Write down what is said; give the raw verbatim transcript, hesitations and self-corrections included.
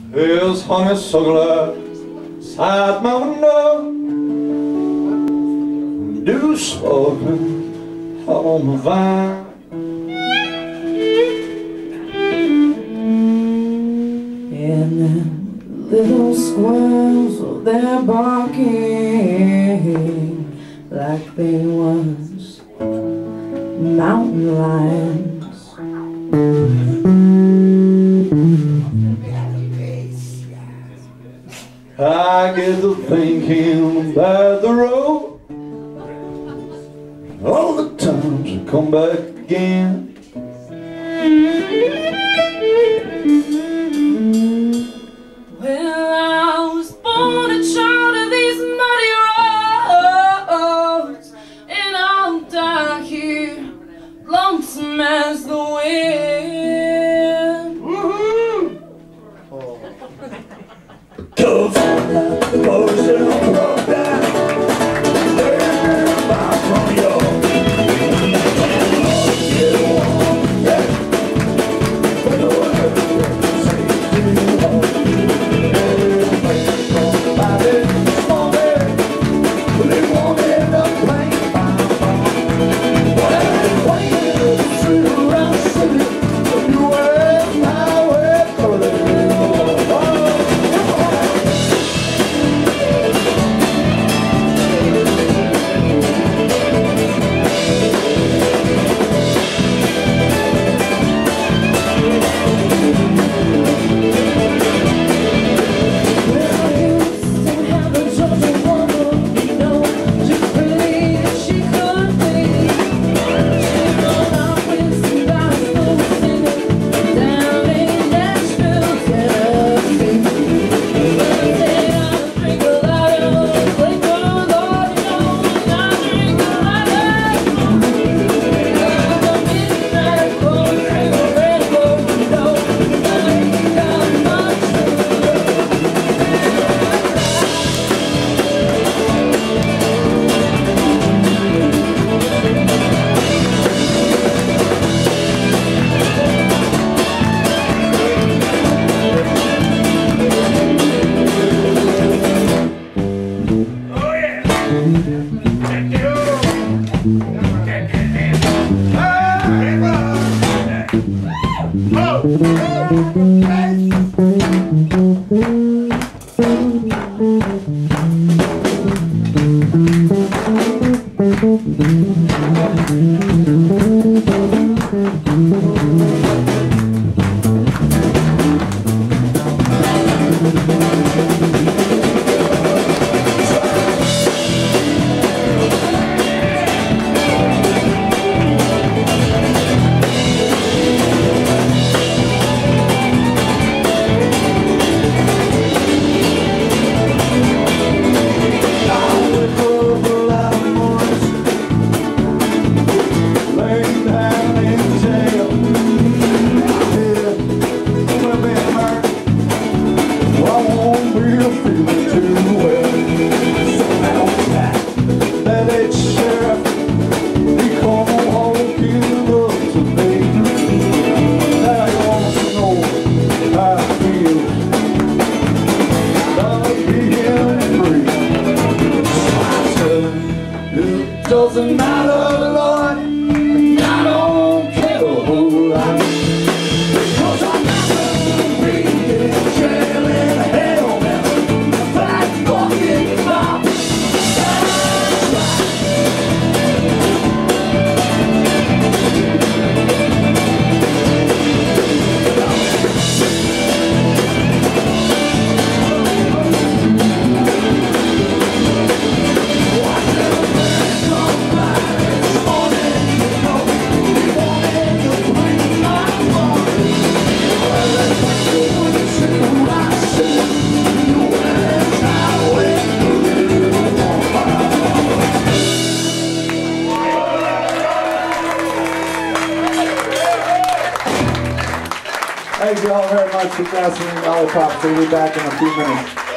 Is hung a sogler side my window. Do smoking on my vine. And then little squirrels, oh, they're barking like they was mountain lions. I get to thinking about the road, all the times I come back again. Well, I was born a child of these muddy roads, and I'll die here, lonesome as the wind. Woohoo! Tough motion broke down, learn about from you. Doesn't matter, Lord, I don't care a whole lot, because I'm never being in jail in hell, never that fucking cop. Thank you all very much for dancing Lollipops. We'll be back in a few minutes.